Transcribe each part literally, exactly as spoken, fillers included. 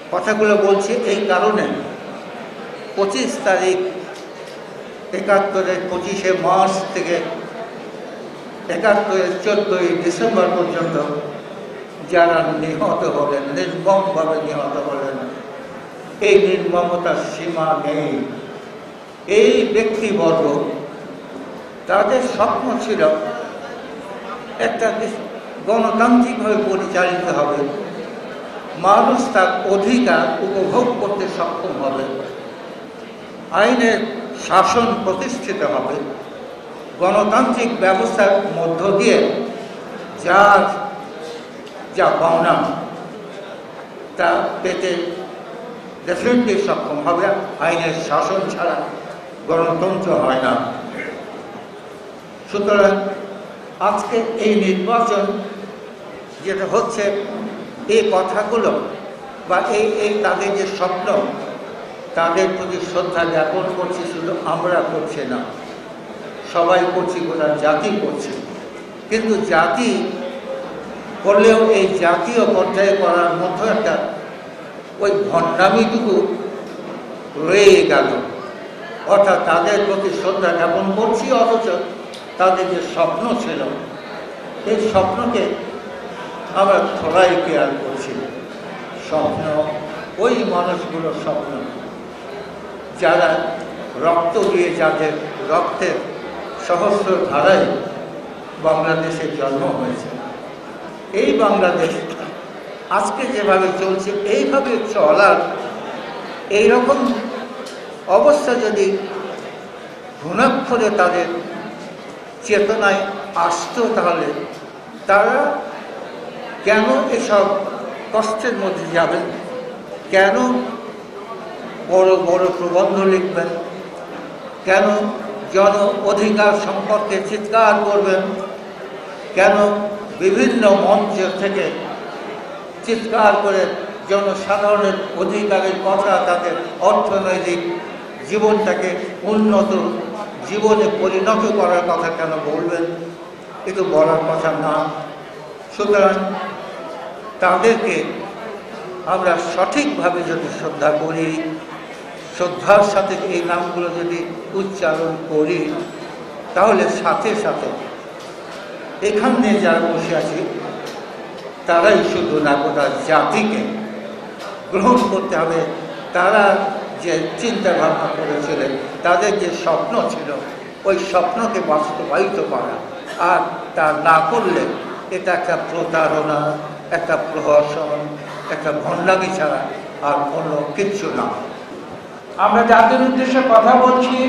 কথাগুলো বলছি এই কারণে, পঁচিশ তারিখ একাত্তরের পঁচিশে মার্চ থেকে একাত্তরের চোদ্দোই ডিসেম্বর পর্যন্ত যারা নিহত হলেন, নির্মমভাবে নিহত হলেন, এই নির্মমতার সীমা নেই। এই ব্যক্তিবর্গ, তাদের স্বপ্ন ছিল একটা গণতান্ত্রিকভাবে পরিচালিত হবে, মানুষ তার অধিকার উপভোগ করতে সক্ষম হবে, আইনের শাসন প্রতিষ্ঠিত হবে, গণতান্ত্রিক ব্যবস্থার মধ্য দিয়ে যার যা পাওনা তা পেতে ডেফিনেটলি সক্ষম হবে। আইনের শাসন ছাড়া গণতন্ত্র হয় না। সুতরাং আজকে এই নির্বাচন যেটা হচ্ছে, এই কথাগুলো বা এই এই তাদের যে স্বপ্ন, তাদের প্রতি শ্রদ্ধা জ্ঞাপন করছি। শুধু আমরা করছি না, সবাই করছি, গোটা জাতি করছে। কিন্তু জাতি করলেও এই জাতীয় পর্যায়ে করার মধ্যে একটা ওই ভণ্ডামিটুকু রয়ে গেল। অর্থাৎ তাদের প্রতি শ্রদ্ধা জ্ঞাপন করছি, অথচ তাদের যে স্বপ্ন ছিল, এই স্বপ্নকে আমরা থোড়াই কেয়ার করছি। স্বপ্ন ওই মানুষগুলোর স্বপ্ন যারা রক্ত দিয়ে, যাদের রক্তের সহস্র ধারায় বাংলাদেশের জন্ম হয়েছে। এই বাংলাদেশ আজকে যেভাবে চলছে, এইভাবে চলার এইরকম অবস্থা যদি ঘুণাক্ষরে তাদের চেতনায় আসতো, তাহলে তারা কেন এসব কষ্টের মধ্যে যাবেন, কেন বড় বড় প্রবন্ধ লিখবেন, কেন জন অধিকার সম্পর্কে চিৎকার করবেন, কেন বিভিন্ন মঞ্চ থেকে চিৎকার করে জনসাধারণের অধিকারের কথা, তাদের অর্থনৈতিক জীবনটাকে উন্নত জীবনে পরিণত করার কথা কেন বলবেন? এটা বলার কথা না। সুতরাং তাদেরকে আমরা সঠিকভাবে যদি শ্রদ্ধা করি, শ্রদ্ধার সাথে এই নামগুলো যদি উচ্চারণ করি, তাহলে সাথে সাথে এখানে যারা বসে আছি তারাই শুধু না, গোটা জাতিকে গ্রহণ করতে হবে। তারা যে চিন্তা ভাবনা করেছিলেন, তাদের যে স্বপ্ন ছিল, ওই স্বপ্নকে বাস্তবায়িত করা। আর তা না করলে এটা একটা প্রতারণা, একটা প্রহসন, একটা ভণ্ডামি ছাড়া আর অন্য কিচ্ছু না। আমরা যাদের উদ্দেশ্যে কথা বলছি,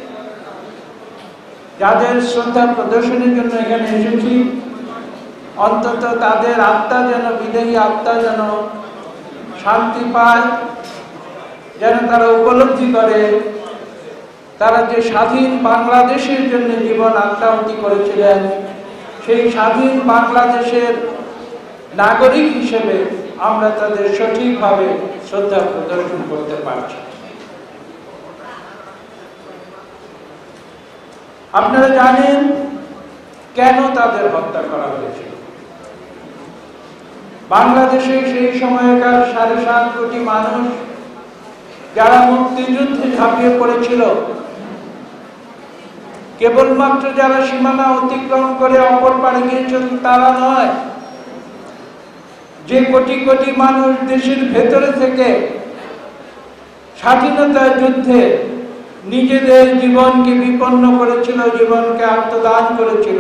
যাদের শ্রদ্ধা প্রদর্শনের জন্য এখানে এসেছি, অন্তত তাদের আত্মা যেন, বিদেহী আত্মা যেন শান্তি পায়, যেন তারা উপলব্ধি করে তারা যে স্বাধীন বাংলাদেশের জন্য জীবন আত্মাহুতি করেছিলেন, সেই স্বাধীন বাংলাদেশের নাগরিক হিসেবে আমরা তাদের সঠিকভাবে শ্রদ্ধা প্রদর্শন করতে পারছি। আপনারা জানেন কেন তাদের হত্যা করা হয়েছিল। বাংলাদেশে সেই সময়কার সাড়ে সাত কোটি মানুষ যারা মুক্তিযুদ্ধে ঝাঁপিয়ে পড়েছিল, কেবলমাত্র যারা সীমানা অতিক্রম করে অপর পারে গিয়েছিল তারা নয়, যে কোটি কোটি মানুষ দেশের ভেতরে থেকে স্বাধীনতা যুদ্ধে নিজেদের জীবনকে বিপন্ন করেছিল, জীবনকে আত্মদান করেছিল,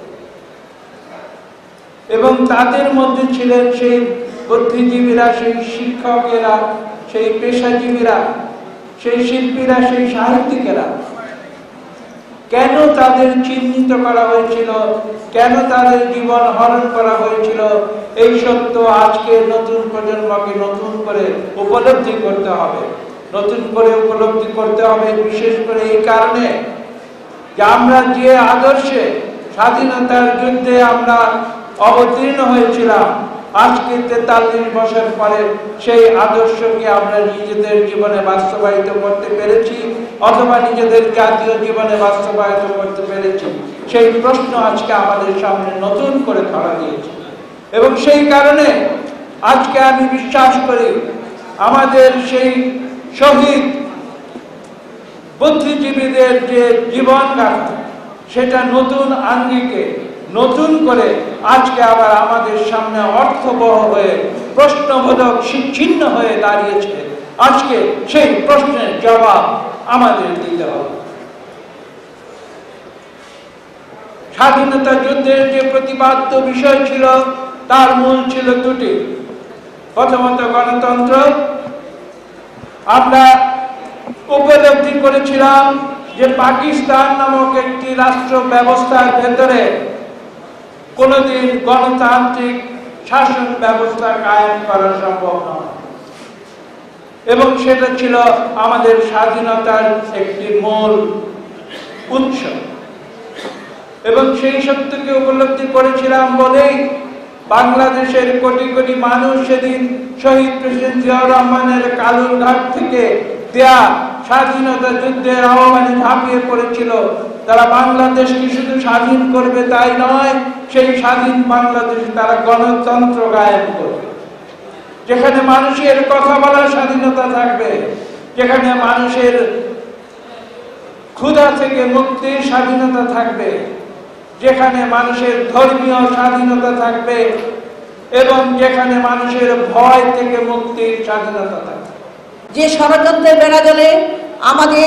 এবং তাদের মধ্যে ছিলেন সেই বুদ্ধিজীবীরা, সেই শিক্ষকেরা, সেই পেশাজীবীরা, সেই শিল্পীরা, সেই সাহিত্যিকেরা। কেন তাদের চিহ্নিত করা হয়েছিল, কেন তাদের জীবন হরণ করা হয়েছিল, এই সত্য আজকে নতুন প্রজন্মকে নতুন করে উপলব্ধি করতে হবে। নতুন করে উপলব্ধি করতে হবে বিশেষ করে এই কারণে যে আমরা যে আদর্শে স্বাধীনতার যুদ্ধে আমরা অবতীর্ণ হয়েছিলাম, আজকে তেতাল্লিশ বছর পরে সেই আদর্শকে আমরা নিজেদের জীবনে বাস্তবায়িত করতে পেরেছি অথবা নিজেদের জাতীয় জীবনে বাস্তবায়িত করতে পেরেছি, সেই প্রশ্ন আজকে আমাদের সামনে নতুন করে ধরা দিয়েছে। এবং সেই কারণে আজকে আমি বিশ্বাস করি আমাদের সেই শহীদ বুদ্ধিজীবীদের যে জীবন গাথা, সেটা নতুন আঙ্গিকে নতুন করে আজকে আবার আমাদের সামনে অর্থবহ হয়ে প্রশ্নবোধক চিহ্ন হয়ে দাঁড়িয়েছে। আজকে সেই প্রশ্নের জবাব আমাদের দিতে হবে। স্বাধীনতা যুদ্ধের যে প্রতিপাদ্য বিষয় ছিল, তার মূল ছিল দুটি। প্রথমত গণতন্ত্র। আমরা উপলব্ধি করেছিলাম যে পাকিস্তান নামক একটি রাষ্ট্র ব্যবস্থার ভেতরে কোনোদিন গণতান্ত্রিক শাসন ব্যবস্থা কায়েম করা সম্ভব নয়, এবং সেটা ছিল আমাদের স্বাধীনতার একটি মূল উৎস। এবং সেই সত্যকে উপলব্ধি করেছিলাম বলেই বাংলাদেশের কোটি কোটি মানুষ সেদিন শহীদ প্রেসিডেন্ট জিয়াউর রহমানের কালুরঘাট থেকে দেয়া স্বাধীনতা যুদ্ধের আহ্বানে ঝাঁপিয়ে পড়েছিল। তারা বাংলাদেশকে শুধু স্বাধীন করবে তাই নয়, সেই স্বাধীন বাংলাদেশে তারা গণতন্ত্র কায়েম করবে, যেখানে মানুষের কথা বলার স্বাধীনতা থাকবে, যেখানে মানুষের ক্ষুধা থেকে মুক্তির স্বাধীনতা থাকবে, যেখানে মানুষের ধর্মীয় স্বাধীনতা থাকবে, এবং যেখানে মানুষের ভয় থেকে মুক্তির স্বাধীনতা থাকবে। যে ষড়যন্ত্রের বেড়াজালে আমাদের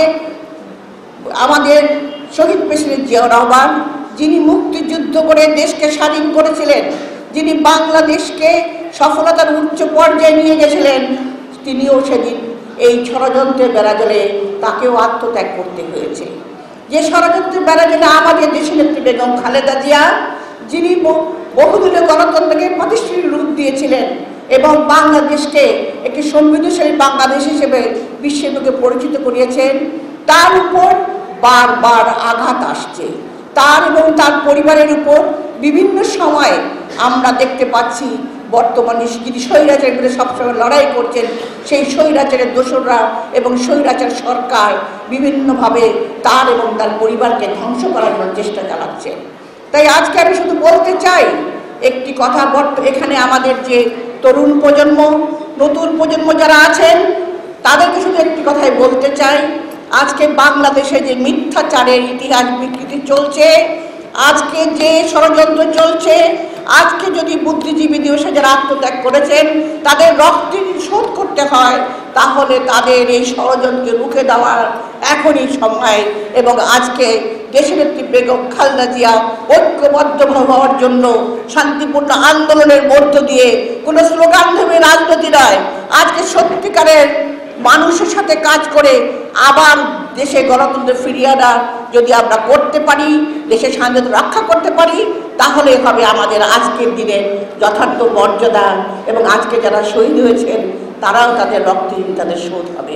আমাদের শহীদ প্রেসিডেন্ট জিয়াউর রহমান, যিনি মুক্তিযুদ্ধ করে দেশকে স্বাধীন করেছিলেন, যিনি বাংলাদেশকে সফলতার উচ্চ পর্যায়ে নিয়ে গেছিলেন, তিনিও সেদিন এই ষড়যন্ত্রের বেড়াজালে তাকেও আত্মত্যাগ করতে হয়েছে। যে ষড়যন্ত্রের বেড়াজালে আমাদের দেশনেত্রী বেগম খালেদা জিয়া, যিনি বহুদলীয় গণতন্ত্রকে প্রতিষ্ঠিত রূপ দিয়েছিলেন এবং বাংলাদেশকে একটি সংবিধানশীল বাংলাদেশ হিসেবে বিশ্বের বুকে পরিচিত করিয়েছেন, তার উপর বারবার আঘাত আসছে। তার এবং তার পরিবারের উপর বিভিন্ন সময়ে আমরা দেখতে পাচ্ছি বর্তমানে যিনি স্বৈরাচারের বিরুদ্ধে সবসময় লড়াই করছেন, সেই স্বৈরাচারের দোসররা এবং স্বৈরাচার সরকার বিভিন্নভাবে তার এবং তার পরিবারকে ধ্বংস করার জন্য চেষ্টা চালাচ্ছে। তাই আজকে আমি শুধু বলতে চাই একটি কথা, এখানে আমাদের যে তরুণ প্রজন্ম, নতুন প্রজন্ম যারা আছেন, তাদেরকে শুধু একটি কথাই বলতে চাই, আজকে বাংলাদেশে যে মিথ্যাচারের ইতিহাস বিকৃতি চলছে, আজকে যে ষড়যন্ত্র চলছে, আজকে যদি বুদ্ধিজীবী দিবসে যারা আত্মত্যাগ করেছেন তাদের রক্ত শোধ করতে হয়, তাহলে তাদের এই ষড়যন্ত্রকে রুখে দেওয়ার এখনই সময়। এবং আজকে দেশনেত্রী বেগম খালেদা জিয়া ঐক্যবদ্ধ হওয়ার জন্য শান্তিপূর্ণ আন্দোলনের মধ্য দিয়ে কোনো স্লোগানধর্মী রাজনীতি নয়, আজকে সত্যিকারের মানুষের সাথে কাজ করে আবার দেশে গণতন্ত্র ফিরিয়ে আনা যদি আমরা করতে পারি, দেশের স্বাধীনতা রক্ষা করতে পারি, তাহলে হবে আমাদের আজকের দিনের যথার্থ মর্যাদা, এবং আজকে যারা শহীদ হয়েছেন তারাও তাদের রক্তে তাদের শোধ হবে।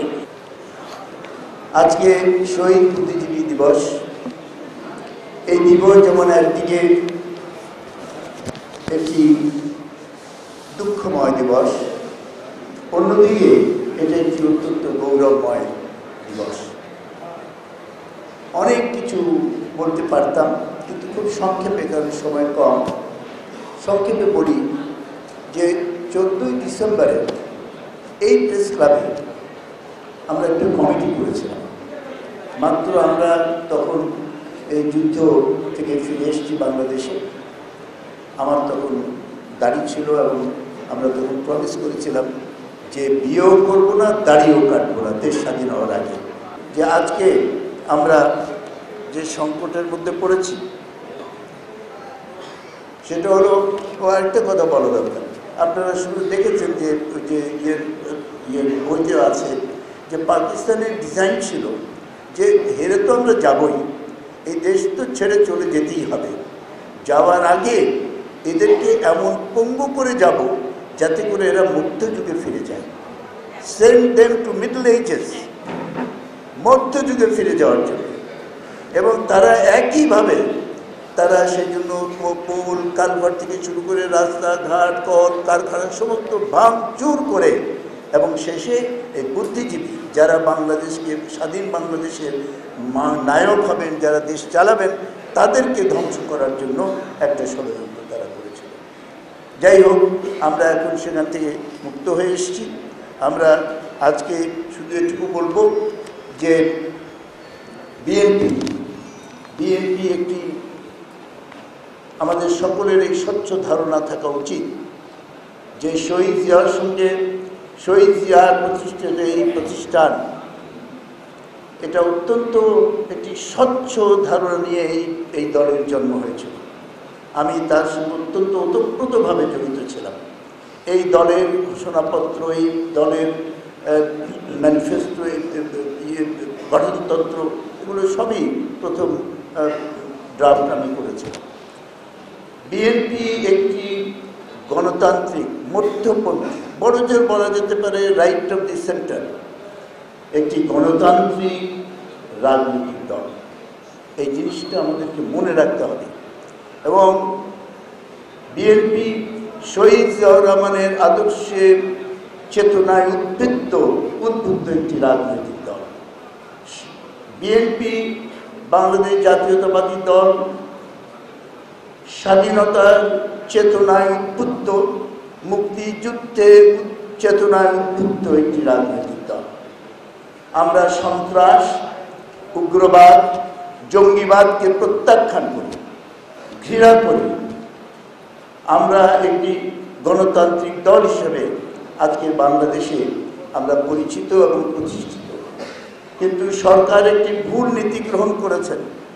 আজকে শহীদ বুদ্ধিজীবী দিবস। এই দিবস যেমন একদিকে একটি দুঃখময় দিবস, অন্যদিকে এটা একটি অত্যন্ত গৌরবময় দিবস। অনেক কিছু বলতে পারতাম, কিন্তু খুব সংক্ষেপে, কারণ সময় কম, সংক্ষেপে বলি যে চোদ্দোই ডিসেম্বরে এই প্রেস ক্লাবে আমরা একটা কমিটি করেছিলাম। মাত্র আমরা তখন এই যুদ্ধ থেকে ফিরে এসেছি বাংলাদেশে। আমার তখন দাড়ি ছিল এবং আমরা তখন প্রমিস করেছিলাম যে বিয়েও করবো না, দাড়িও কাটবো না দেশ স্বাধীন হওয়ার আগে। যে আজকে আমরা যে সংকটের মধ্যে পড়েছি, সেটা হলো, ও একটা কথা বলা দরকার। আপনারা শুধু দেখেছেন যে যে ইয়ে বইতে আছে যে পাকিস্তানের ডিজাইন ছিল যে হেরে তো আমরা যাবই, এই দেশ তো ছেড়ে চলে যেতেই হবে, যাওয়ার আগে এদেরকে এমন পঙ্গু করে যাব যাতে করে এরা মধ্যযুগে ফিরে যায়, send them to middle ages, মধ্যযুগে ফিরে যাওয়ার জন্য। এবং তারা একইভাবে তারা সেই জন্য পোল কালভার থেকে শুরু করে রাস্তাঘাট, কল কারখানা সমস্ত ভাঙচুর করে, এবং শেষে এই বুদ্ধিজীবী যারা বাংলাদেশকে স্বাধীন বাংলাদেশের নায়ক হবেন, যারা দেশ চালাবেন, তাদেরকে ধ্বংস করার জন্য একটা ষড়যন্ত্র তারা করেছিল। যাই হোক, আমরা এখন সেখান থেকে মুক্ত হয়ে এসেছি। আমরা আজকে শুধু এটুকু বলবো যে বিএনপি বিএনপি একটি আমাদের সকলের এই স্বচ্ছ ধারণা থাকা উচিত যে শহীদ জিয়ার সঙ্গে শহীদ জিয়ার প্রতিষ্ঠিত এই প্রতিষ্ঠান এটা অত্যন্ত একটি স্বচ্ছ ধারণা নিয়ে এই এই দলের জন্ম হয়েছিল। আমি তার সঙ্গে অত্যন্ত ওতপ্রোতভাবে জড়িত ছিলাম। এই দলের ঘোষণাপত্র, এই দলের ম্যানিফেস্টো, ইয়ে গঠনতন্ত্র, এগুলো সবই প্রথম ড্রাফট আমি করেছিলাম। বিএনপি একটি গণতান্ত্রিক মধ্যপন্থী, বড় জোর বলা যেতে পারে রাইট অফ দি সেন্টার, একটি গণতান্ত্রিক রাজনৈতিক দল। এই জিনিসটা আমাদেরকে মনে রাখতে হবে। এবং বিএনপি শহীদ জিয়াউর রহমানের আদর্শের চেতনায় উদ্বুদ্ধ উদ্বুদ্ধ একটি রাজনৈতিক দল। বিএনপি বাংলাদেশ জাতীয়তাবাদী দল, স্বাধীনতার চেতনায় উদ্বুদ্ধ, মুক্তিযুদ্ধের চেতনায় উদ্বুদ্ধ একটি রাজনৈতিক দল। আমরা সন্ত্রাস, উগ্রবাদ, জঙ্গিবাদকে প্রত্যাখ্যান করি, ঘৃণা করি। আমরা একটি গণতান্ত্রিক দল হিসেবে আজকে বাংলাদেশে আমরা পরিচিত এবং প্রতিষ্ঠিত। কিন্তু সরকার একটি ভুল নীতি গ্রহণ করেছেন।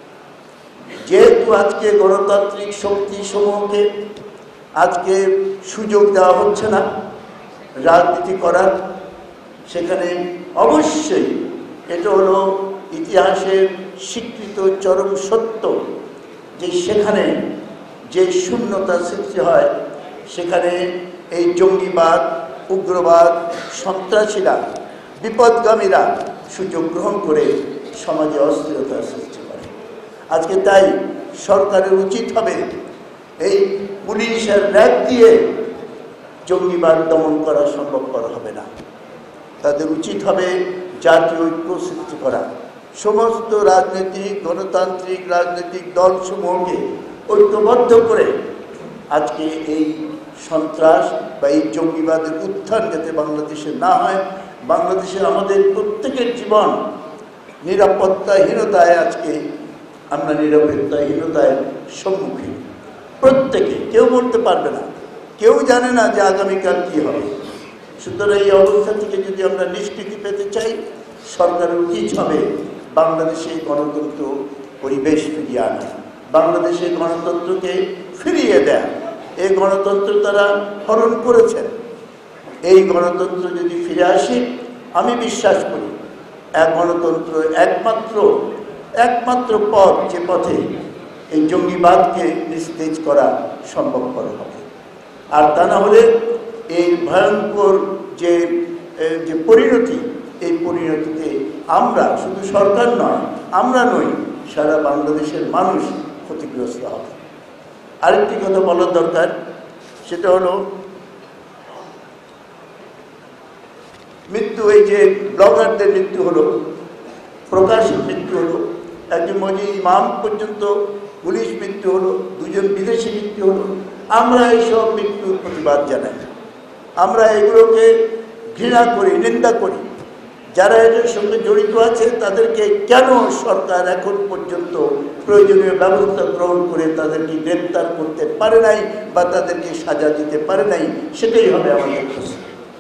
যেহেতু আজকে গণতান্ত্রিক শক্তি সমূহকে আজকে সুযোগ দেওয়া হচ্ছে না রাজনীতি করার, সেখানে অবশ্যই এটা হলো ইতিহাসের স্বীকৃত চরম সত্য যে সেখানে যে শূন্যতা সৃষ্টি হয়, সেখানে এই জঙ্গিবাদ, উগ্রবাদ, সন্ত্রাসীরা, বিপদগামীরা সুযোগ গ্রহণ করে সমাজে অস্থিরতার সৃষ্টি করে। আজকে তাই সরকারের উচিত হবে এই পুলিশের র্যাব দিয়ে জঙ্গিবাদ দমন করা সম্ভবপর হবে না। তাদের উচিত হবে জাতীয় ঐক্য সৃষ্টি করা, সমস্ত রাজনৈতিক গণতান্ত্রিক রাজনৈতিক দলসমূহকে ঐক্যবদ্ধ করে আজকে এই সন্ত্রাস বা এই জঙ্গিবাদের উত্থান যাতে বাংলাদেশে না হয়। বাংলাদেশে আমাদের প্রত্যেকের জীবন নিরাপত্তাহীনতায়, আজকে আমরা নিরাপত্তাহীনতায় সম্মুখীন প্রত্যেকে, কেউ বলতে পারবে না, কেউ জানে না যে আগামীকাল কী হবে। সুতরাং এই অবস্থা থেকে যদি আমরা নিষ্কৃতি পেতে চাই, সরকারের উচিত হবে বাংলাদেশে গণতন্ত্র পরিবেশ ফিরিয়ে আনা, বাংলাদেশের গণতন্ত্রকে ফিরিয়ে দেয়া। এই গণতন্ত্র তারা হরণ করেছেন। এই গণতন্ত্র যদি ফিরে আসে, আমি বিশ্বাস করি এক গণতন্ত্র একমাত্র একমাত্র পথ, যে পথে এই জঙ্গিবাদকে নিস্তেজ করা সম্ভবপর হবে। আর তা না হলে এই ভয়ঙ্কর যে যে পরিণতি, এই পরিণতিতে আমরা শুধু সরকার নয়, আমরা নই, সারা বাংলাদেশের মানুষ ক্ষতিগ্রস্ত হবে। আরেকটি কথা বলার দরকার, সেটা হলো মৃত্যু। এই যে ব্লগারদের মৃত্যু হলো, প্রকাশের মৃত্যু হলো, একজন মজি ইমাম পর্যন্ত পুলিশ মৃত্যু হলো, দুজন বিদেশি মৃত্যু হলো। আমরা এইসব মৃত্যুর প্রতিবাদ জানাই, আমরা এগুলোকে ঘৃণা করি, নিন্দা করি। যারা এদের সঙ্গে জড়িত আছে তাদেরকে কেন সরকার এখন পর্যন্ত প্রয়োজনীয় ব্যবস্থা গ্রহণ করে তাদেরকে গ্রেপ্তার করতে পারে নাই বা তাদেরকে সাজা দিতে পারে নাই, সেটাই হবে আমাদের প্রশ্ন।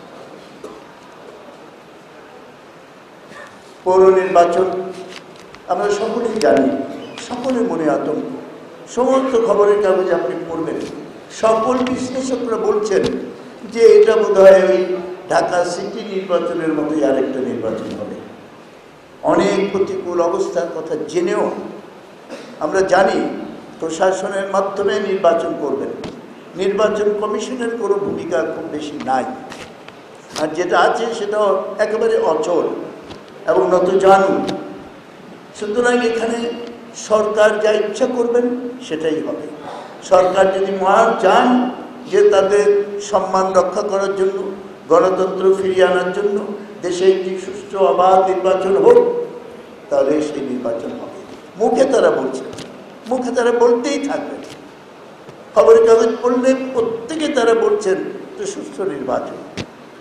পৌর নির্বাচন আমরা সকলেই জানি, সকলের মনে আতঙ্ক। সমস্ত খবরের কাগজে আপনি পড়বেন, সকল বিশ্লেষকরা বলছেন যে এটা বোধ হয় ওই ঢাকা সিটি নির্বাচনের মতোই আরেকটা নির্বাচন হবে। অনেক প্রতিকূল অবস্থার কথা জেনেও আমরা জানি প্রশাসনের মাধ্যমে নির্বাচন করবেন, নির্বাচন কমিশনের কোনো ভূমিকা খুব বেশি নাই, আর যেটা আছে সেটা একেবারে অচল এবং নতজানু। সুতরাং এখানে সরকার যা ইচ্ছা করবেন সেটাই হবে। সরকার যদি মহান চান যে তাদের সম্মান রক্ষা করার জন্য, গণতন্ত্র ফিরিয়ে আনার জন্য দেশে একটি সুষ্ঠু অবাধ নির্বাচন হোক, তাহলে সেই নির্বাচন হবে। মুখে তারা বলছেন, মুখে তারা বলতেই থাকবেন। খবরের কাগজ পড়লে প্রত্যেকে তারা বলছেন যে সুষ্ঠু নির্বাচন।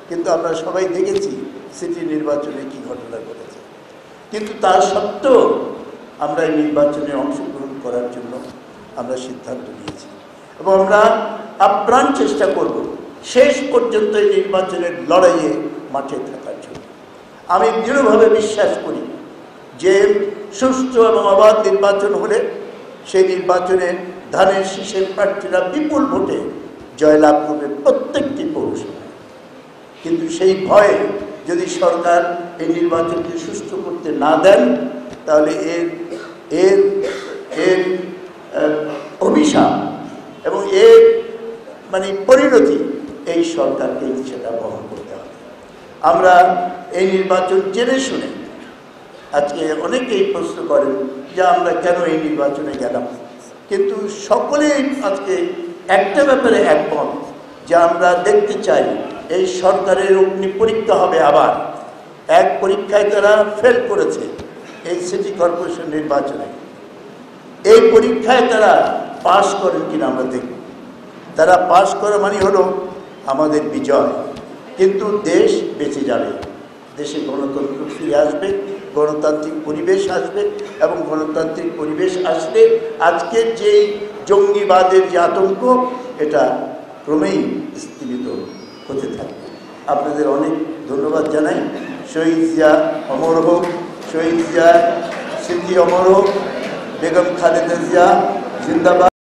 কিন্তু আমরা সবাই দেখেছি সিটি নির্বাচনে কি ঘটনা ঘটেছে। কিন্তু তার সত্ত্বেও আমরা এই নির্বাচনে অংশগ্রহণ করার জন্য আমরা সিদ্ধান্ত নিয়েছি এবং আমরা আপ্রাণ চেষ্টা করব শেষ পর্যন্ত এই নির্বাচনের লড়াইয়ে মাঠে থাকার জন্য। আমি দৃঢ়ভাবে বিশ্বাস করি যে সুষ্ঠু এবং অবাধ নির্বাচন হলে সেই নির্বাচনে ধানের শীষের প্রার্থীরা বিপুল ভোটে জয়লাভ করবে প্রত্যেকটি পৌরসভায়। কিন্তু সেই ভয়ে যদি সরকার এই নির্বাচনকে সুষ্ঠু করতে না দেন তাহলে এর এর এর অভিশাপ এবং এর মানে পরিণতি এই সরকারকে সেটা বহন করতে হবে। আমরা এই নির্বাচন জেনে শুনে, আজকে অনেকেই প্রশ্ন করেন যে আমরা কেন এই নির্বাচনে গেলাম, কিন্তু সকলেই আজকে একটা ব্যাপারে একমত যে আমরা দেখতে চাই এই সরকারের অগ্নি পরীক্ষা হবে আবার। এক পরীক্ষায় তারা ফেল করেছে এই সিটি কর্পোরেশন নির্বাচনে, এই পরীক্ষায় তারা পাশ করেন কিনা আমরা দেখব। তারা পাশ করা মানে হলো আমাদের বিজয়, কিন্তু দেশ বেঁচে যাবে, দেশে গণতন্ত্র ফিরে আসবে, গণতান্ত্রিক পরিবেশ আসবে এবং গণতান্ত্রিক পরিবেশ আসলে আজকের যেই জঙ্গিবাদের যে আতঙ্ক এটা ক্রমেই স্থিমিত হতে থাকবে। আপনাদের অনেক ধন্যবাদ জানাই। শহীদ জিয়া অমর হোক, শহীদ জিয়া স্মৃতি অমর হোক, বেগম খালেদা জিয়া জিন্দাবাদ।